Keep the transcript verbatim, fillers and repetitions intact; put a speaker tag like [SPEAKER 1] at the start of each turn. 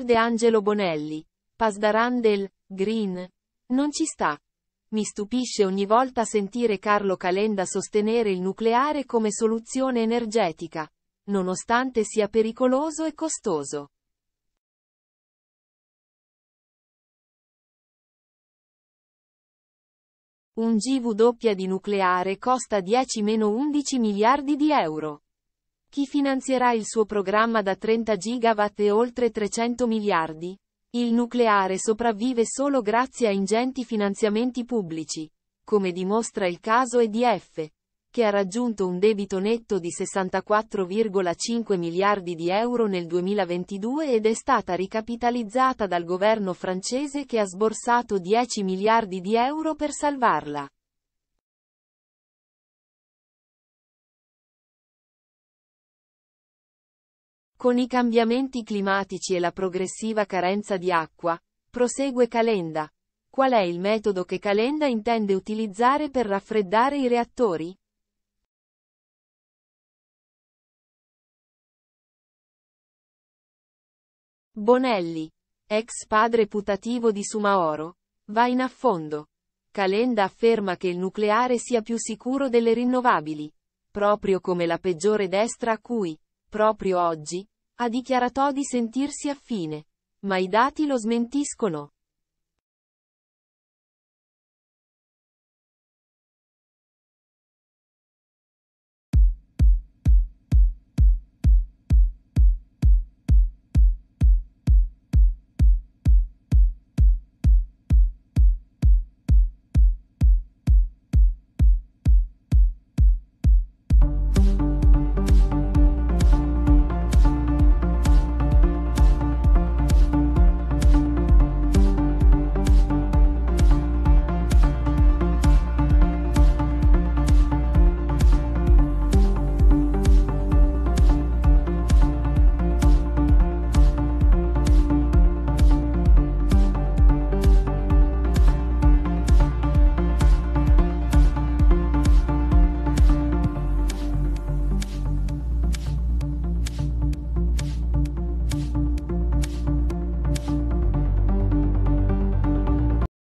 [SPEAKER 1] Verde Angelo Bonelli. Pasdaran del Green. Non ci sta. Mi stupisce ogni volta sentire Carlo Calenda sostenere il nucleare come soluzione energetica, nonostante sia pericoloso e costoso. Un G V doppia di nucleare costa dieci undici miliardi di euro. Chi finanzierà il suo programma da trenta gigawatt e oltre trecento miliardi? Il nucleare sopravvive solo grazie a ingenti finanziamenti pubblici, come dimostra il caso E D F, che ha raggiunto un debito netto di sessantaquattro virgola cinque miliardi di euro nel duemilaventidue ed è stata ricapitalizzata dal governo francese che ha sborsato dieci miliardi di euro per salvarla. Con i cambiamenti climatici e la progressiva carenza di acqua, prosegue Calenda. Qual è il metodo che Calenda intende utilizzare per raffreddare i reattori? Bonelli, ex padre putativo di Soumahoro, va in affondo. Calenda afferma che il nucleare sia più sicuro delle rinnovabili, proprio come la peggiore destra a cui, proprio oggi, ha dichiarato di sentirsi affine. Ma i dati lo smentiscono.